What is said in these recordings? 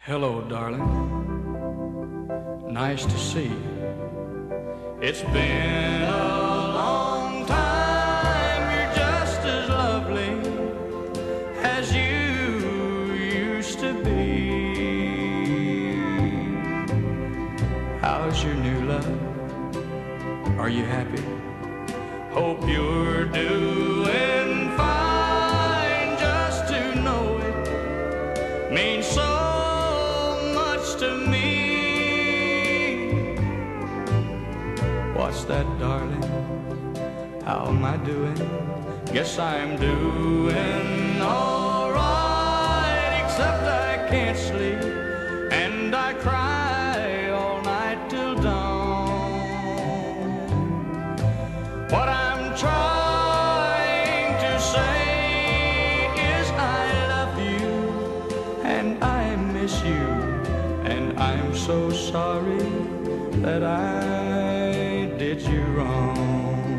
Hello, darling. Nice to see you. It's been a long time. You're just as lovely as you used to be. How's your new love? Are you happy? Hope you're doing fine. Just to know it means so much to me. What's that, darling? How am I doing? Guess I'm doing all right, except I can't sleep and I cry all night till dawn. What I'm trying to say is I love you and I miss you, and I'm so sorry that I did you wrong.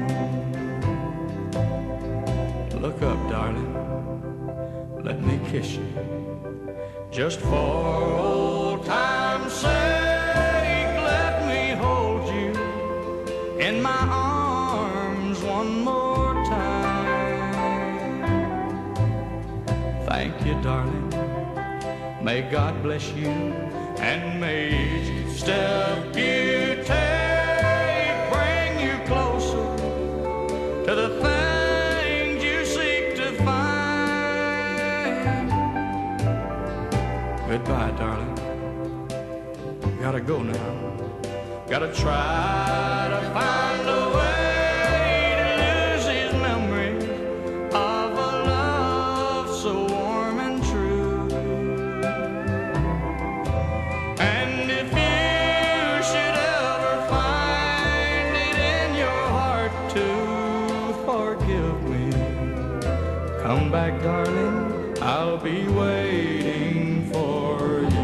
Look up, darling, let me kiss you, just for old time's sake. Let me hold you in my arms one more time. Thank you, darling. May God bless you, and may each step you take bring you closer to the things you seek to find. Goodbye, darling. Gotta go now. Gotta try to find a way to lose his memory of a love so warm and true. And if you should ever find it in your heart to forgive me, come back, darling, I'll be waiting for you.